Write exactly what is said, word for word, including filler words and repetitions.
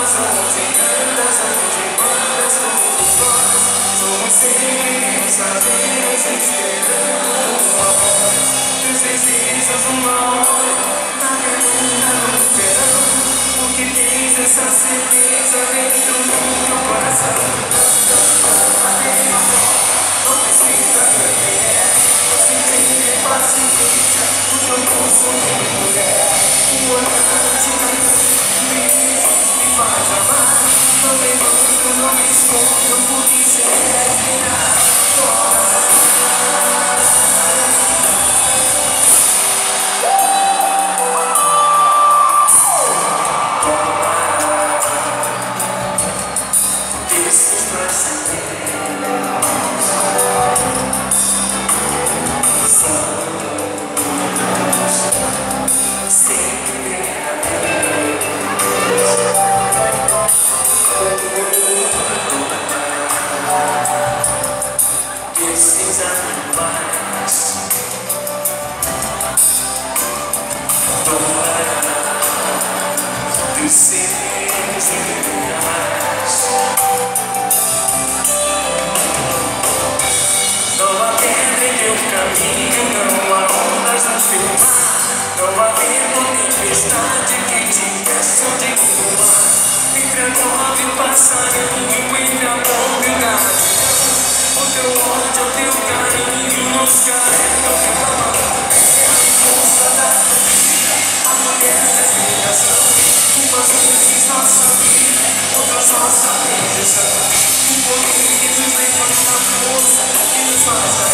onde andas, onde mandas, todos nós somos sempre mensageiros esperando uma voz dos desejos, uma hora na pergunta no verão. O que tens essa certeza dentro do teu coração? Não precisa ter, você tem paciência, o teu pulso de mulher. O olhante me faz amar, não levanto, não me escondo, porque você respirar fora. Não há pedra em teu caminho, não há ondas no teu mar, não há vento nem tempestade que te impeçam de voar. Entre a nove e o passarinho, entre a bomba e o gavião, o teu ódio, o teu carinho nos carregam pela mão. É a força da vida, a mulher da criação. Umas vezes nossa vida, outras nossa perdição. O poder que nos levanta a força que nos faz